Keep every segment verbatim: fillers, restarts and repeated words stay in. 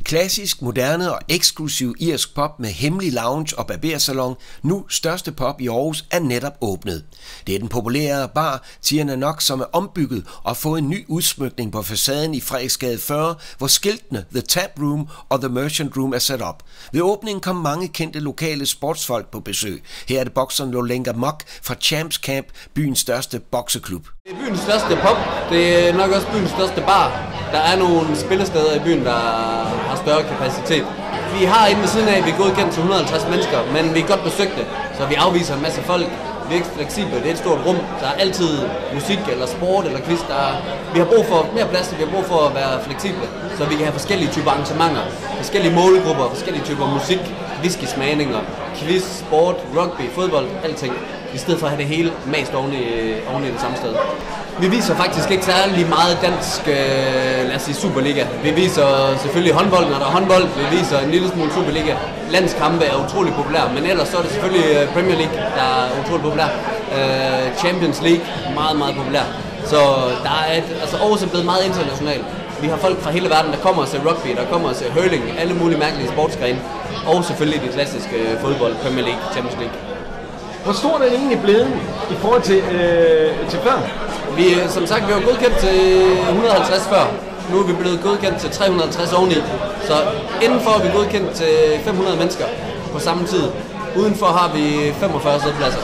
Klassisk, moderne og eksklusiv irsk pop med hemmelig lounge og barbersalon, nu største pop i Aarhus, er netop åbnet. Det er den populære bar Tirna Nok, som er ombygget og har fået en ny udsmykning på facaden i Frederiksgade fyrre, hvor skiltene The Tap Room og The Merchant Room er sat op. Ved åbningen kom mange kendte lokale sportsfolk på besøg. Her er det bokseren Lolenga Mok fra Champs Camp, byens største bokseklub. Det er byens største pop. Det er nok også byens største bar. Der er nogle spillesteder i byen, der har større kapacitet. Vi har inde ved siden af, vi er godkendt til et hundrede og halvtreds mennesker, men vi er godt besøgte, så vi afviser en masse folk. Vi er ikke fleksible, det er et stort rum. Der er altid musik eller sport eller quiz. Der er, vi har brug for mere plads, vi har brug for at være fleksible, så vi kan have forskellige typer arrangementer, forskellige målgrupper, forskellige typer musik, whisky-smagninger, quiz, sport, rugby, fodbold, alting. I stedet for at have det hele mast oven i, oven i det samme sted. Vi viser faktisk ikke særlig meget dansk, øh, lad os sige, Superliga. Vi viser selvfølgelig håndbold, når der er håndbold. Vi viser en lille smule Superliga. Landskampe er utrolig populære, men ellers så er det selvfølgelig Premier League, der er utrolig populær. Øh, Champions League, meget, meget populær. Så der er et, altså Aarhus er blevet meget internationalt. Vi har folk fra hele verden, der kommer og ser rugby, der kommer og ser hurling, alle mulige mærkelige sportsgrene. Og selvfølgelig de klassiske fodbold, Premier League, Champions League. Hvor stor er den egentlig blevet i forhold til, øh, til før? Vi, som sagt, vi var godkendt til et hundrede og halvtreds før. Nu er vi blevet godkendt til tre hundrede og halvtreds oveni. Så indenfor er vi godkendt til fem hundrede mennesker på samme tid. Udenfor har vi femogfyrre sædepladser.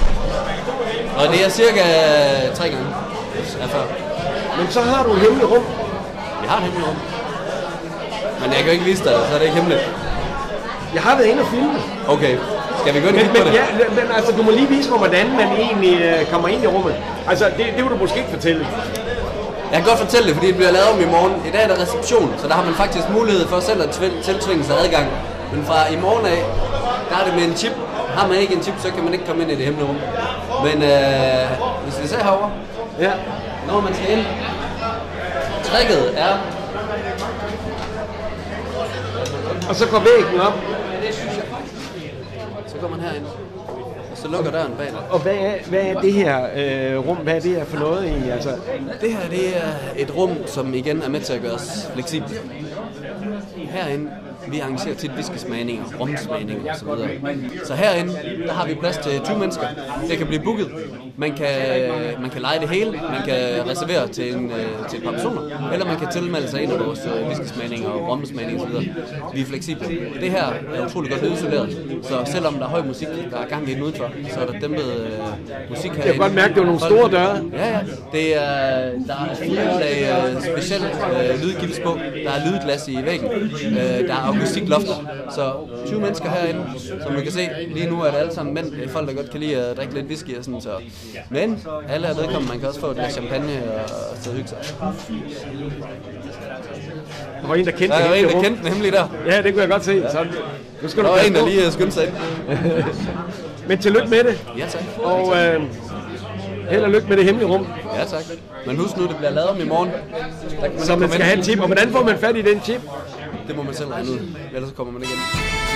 Og det er cirka tre gange af før. Men så har du et hemmeligt rum. Vi har et hemmeligt rum. Men jeg kan jo ikke vise dig, så er det ikke hemmeligt. Jeg har været inde og filme. Okay. Skal vi gå ind men, på men, det? ja, men altså, du må lige vise mig, hvordan man egentlig øh, kommer ind i rummet. Altså, det, det vil du måske ikke fortælle. Jeg kan godt fortælle det, fordi det bliver lavet om i morgen. I dag er der reception, så der har man faktisk mulighed for selv at tiltvinge sig adgang. Men fra i morgen af, der er det med en chip. Har man ikke en chip, så kan man ikke komme ind i det hemmelige rum. Men øh, hvis vi ser herovre, ja. Når man skal ind, tricket er... Og så går væggen op. Så går man herind, og så lukker døren bag dig. Og hvad er, hvad er det her øh, rum? Hvad er det her for noget egentlig? Altså? Det her det er et rum, som igen er med til at gøre os fleksible. Herinde, vi arrangerer tit whiskysmagninger, rumsmagninger osv. Så herinde, der har vi plads til tyve mennesker. Det kan blive booket. Man kan, man kan lege det hele. Man kan reservere til, en, til et par personer. Eller man kan tilmelde sig en af vores whiskysmagninger og rumsmagninger osv. Vi er fleksible. Det her er utrolig godt isoleret. Så selvom der er høj musik, der er gang i den udenfor, så er der dæmpet uh, musik herinde. Jeg kan godt mærke, at det er nogle store døre. Ja, ja. Det er, der er fire lag uh, specielt uh, lydgilds på. Der er lydglas i væggen. Uh, der er akustiklofter. Så tyve mennesker herinde, som du kan se, lige nu er det alle sammen mænd. Det er folk, der godt kan lide at drikke lidt whisky og sådan, så. Men alle er vedkommende, man kan også få et glas champagne og så hygge sig. Der var en, der kendte der det en, der kendte den hemmelige der. Ja, det kunne jeg godt se. Ja. Så, nu skal der du var en, der lige skyndte sig ind. Men tillykke med det. Ja, tak. Og øh, held og lykke med det hemmelige rum. Ja, tak. Men husk nu, det bliver lavet om i morgen. Så man skal have en chip. Og hvordan får man fat i den chip? Det må man selv regne ud. Ellers kommer man ikke ind.